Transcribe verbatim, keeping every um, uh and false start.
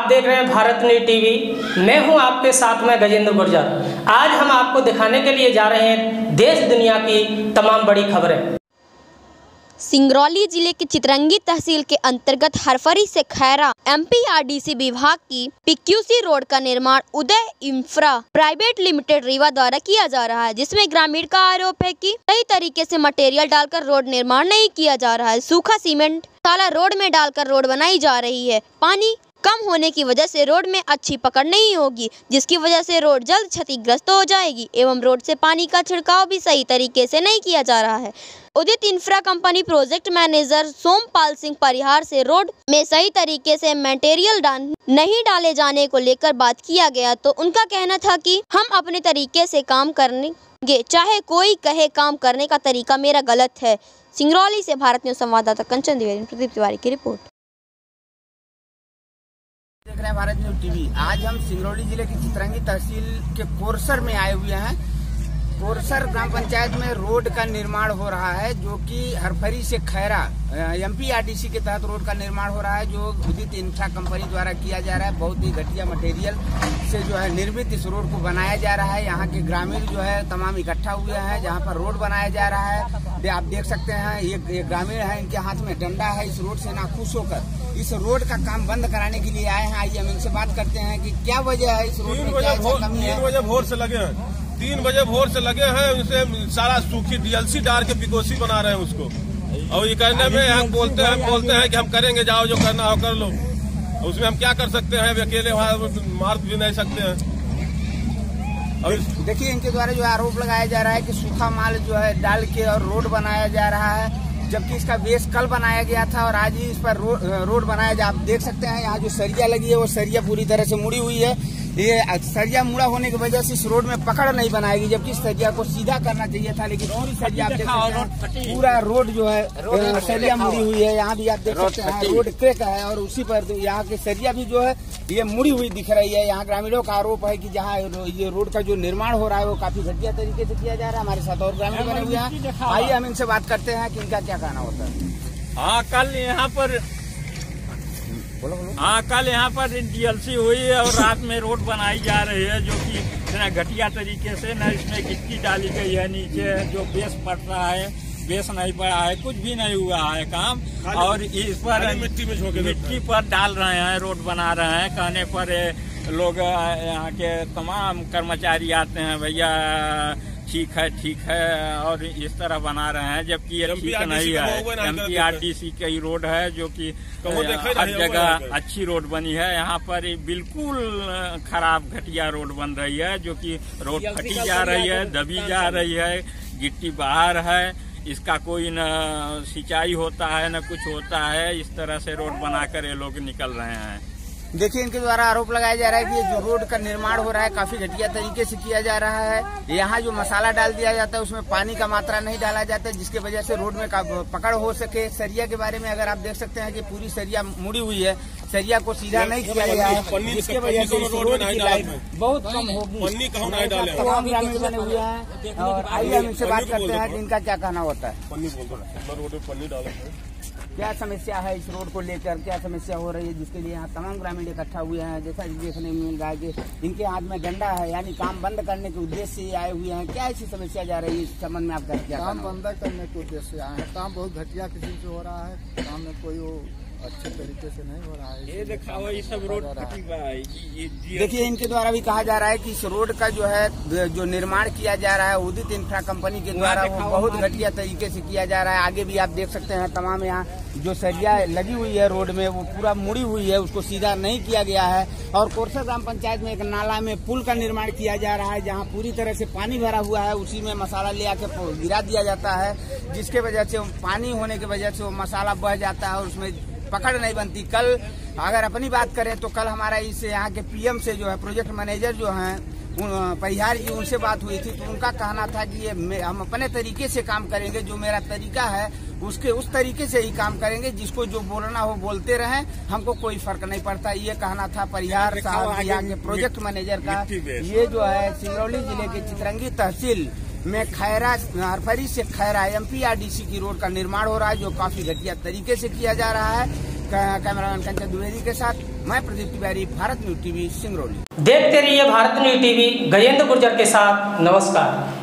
आप देख रहे हैं भारत न्यूज टीवी। मैं हूं आपके साथ में गजेंद्र गुर्जर। आज हम आपको दिखाने के लिए जा रहे हैं देश दुनिया की तमाम बड़ी खबरें। सिंगरौली जिले के चितरंगी तहसील के अंतर्गत हरफरी से खैरा एमपीआरडीसी विभाग की पीक्यूसी रोड का निर्माण Uday infra private limited Rewa द्वारा किया जा रहा है, जिसमें ग्रामीण का आरोप है कि सही तरीके से मटेरियल डालकर रोड निर्माण नहीं किया जा रहा है। सूखा सीमेंट काला रोड में डालकर रोड बनाई जा रही है। पानी कम होने की वजह से रोड में अच्छी पकड़ नहीं होगी, जिसकी वजह से रोड जल्द क्षतिग्रस्त हो जाएगी एवं रोड से पानी का छिड़काव भी सही तरीके से नहीं किया जा रहा है। Udit infra company project manager Sompal Singh Parihar से रोड में सही तरीके से मटेरियल डाल नहीं डाले जाने को लेकर बात किया गया, तो उनका कहना था कि हम अपने तरीके से काम करेंगे, चाहे कोई कहे काम करने का तरीका मेरा गलत है। सिंगरौली से भारत न्यूज संवाददाता कंचन द्विवेदी, प्रदीप तिवारी की रिपोर्ट। देख रहे हैं भारत न्यूज टीवी। आज हम सिंगरौली जिले की चितरंगी तहसील के कोरसर में आए हुए हैं। कोरसर ग्राम पंचायत में रोड का निर्माण हो रहा है, जो कि हरफरी से खैरा एमपीआरडीसी के तहत रोड का निर्माण हो रहा है, जो उदित इंफ्रा कंपनी द्वारा किया जा रहा है। बहुत ही घटिया मटेरियल से जो है निर्मित इस रोड को बनाया जा रहा है। यहाँ के ग्रामीण जो है तमाम इकट्ठा हुए हैं जहाँ पर रोड बनाया जा रहा है। आप देख सकते हैं ये, ये ग्रामीण है, इनके हाथ में डंडा है। इस रोड से नाखुश होकर इस रोड का काम बंद कराने के लिए आए हैं। आइए हम इनसे बात करते हैं कि क्या वजह है इस रोड में, क्या कमी है। तीन बजे भोर से लगे हैं तीन बजे भोर से लगे हैं उसे सारा सूखी डीएलसी डाल के पिकोसी बना रहे हैं उसको। और ये कहने में हम बोलते हैं बोलते हैं कि हम करेंगे, जाओ जो करना हो कर लो। उसमें हम क्या कर सकते हैं, अकेले वहाँ मार भी नहीं सकते हैं। और देखिए इनके द्वारा जो आरोप लगाया जा रहा है कि सूखा माल जो है डाल के और रोड बनाया जा रहा है, जबकि इसका बेस कल बनाया गया था और आज ही इस पर रो, रोड बनाया जा। आप देख सकते हैं यहाँ जो सरिया लगी है वो सरिया पूरी तरह से मुड़ी हुई है। ये सरिया मुड़ा होने की वजह से इस रोड में पकड़ नहीं बनाएगी, जबकि इस सरिया को सीधा करना चाहिए था, लेकिन पूरी सरिया आप देख सकते हैं पूरा रोड जो है सरिया मुड़ी हुई है। यहाँ भी आप देख सकते हैं रोड क्रैक है और उसी पर यहाँ की सरिया भी जो है ये मुड़ी हुई दिख रही है। यहाँ ग्रामीणों का आरोप है कि जहाँ ये रोड का जो निर्माण हो रहा है वो काफी घटिया तरीके से किया जा रहा है। हमारे साथ और ग्रामीण बने हुए हैं, आइए हम इनसे बात करते हैं कि इनका क्या कहना होता है। हाँ कल यहाँ पर हाँ कल यहाँ पर डीएलसी हुई है और रात में रोड बनाई जा रही है, जो कि इतना घटिया तरीके से न इसमें गिट्टी डाली गई है। नीचे जो बेस पड़ रहा है, बेस नहीं पड़ा है, कुछ भी नहीं हुआ है काम। और इस पर मिट्टी में झोंके मिट्टी पर डाल रहे हैं, रोड बना रहे हैं। कहने पर लोग यहाँ के तमाम कर्मचारी आते हैं, भैया ठीक है ठीक है, और इस तरह बना रहे हैं, जबकि ये ठीक नहीं है। एमपीआरडीसी की रोड है जो कि हर जगह अच्छी रोड बनी है, यहाँ पर बिल्कुल खराब घटिया रोड बन रही है, जो कि रोड फटी जा रही है, दबी जा रही है, गिट्टी बाहर है, इसका कोई न सिंचाई होता है न कुछ होता है। इस तरह से रोड बनाकर ये लोग निकल रहे हैं। देखिए इनके द्वारा आरोप लगाया जा रहा है कि ये जो रोड का निर्माण हो रहा है काफी घटिया तरीके से किया जा रहा है। यहाँ जो मसाला डाल दिया जाता है उसमें पानी का मात्रा नहीं डाला जाता है, जिसकी वजह से रोड में पकड़ हो सके। सरिया के बारे में अगर आप देख सकते हैं कि पूरी सरिया मुड़ी हुई है, सरिया को सीधा नहीं किया गया है, जिसकी वजह से रोड की लाइफ बहुत कम होगी। तमाम ग्रामीण बने हुए हैं और आइए हम इनसे बात करते हैं कि इनका क्या कहना होता है। क्या समस्या है इस रोड को लेकर, क्या समस्या हो रही है जिसके लिए यहाँ तमाम ग्रामीण इकट्ठा हुए हैं। जैसा देखने में मिल रहा है कि इनके हाथ में डंडा है, यानी काम बंद करने के उद्देश्य से आए हुए हैं। क्या ऐसी समस्या जा रही है इस संबंध में आपका क्या? काम बंद करने के उद्देश्य से आए हैं। काम बहुत घटिया किस्म से हो रहा है, काम में कोई वो अच्छे तरीके से नहीं हो रहा है। ये देखा ये सब रोड देखिए इनके द्वारा भी कहा जा रहा है कि इस रोड का जो है जो निर्माण किया जा रहा है उदित इंफ्रा कंपनी के द्वारा वो बहुत घटिया तरीके से किया जा रहा है। आगे भी आप देख सकते हैं तमाम यहाँ जो सरिया लगी हुई है रोड में वो पूरा मुड़ी हुई है, उसको सीधा नहीं किया गया है। और कोरसर ग्राम पंचायत में एक नाला में पुल का निर्माण किया जा रहा है, जहाँ पूरी तरह से पानी भरा हुआ है, उसी में मसाला ले आके गिरा दिया जाता है, जिसके वजह से पानी होने की वजह से वो मसाला बह जाता है और उसमें पकड़ नहीं बनती। कल अगर अपनी बात करें तो कल हमारा इस यहाँ के पीएम से जो है प्रोजेक्ट मैनेजर जो हैं परिहार जी, उनसे बात हुई थी, तो उनका कहना था कि ये हम अपने तरीके से काम करेंगे, जो मेरा तरीका है उसके उस तरीके से ही काम करेंगे, जिसको जो बोलना हो बोलते रहें, हमको कोई फर्क नहीं पड़ता। ये कहना था परिहार साहब यहाँ के प्रोजेक्ट मैनेजर का। ये जो है सिंगरौली जिले के चितरंगी तहसील में खैरा हरफरी से खैरा एमपीआरडीसी की रोड का निर्माण हो रहा है, जो काफी घटिया तरीके से किया जा रहा है। कैमरामैन कंचन द्विवेदी के साथ मैं प्रदीप तिवारी, भारत न्यूज टीवी, सिंगरौली। देखते रहिए भारत न्यूज टीवी। गजेंद्र गुर्जर के साथ, नमस्कार।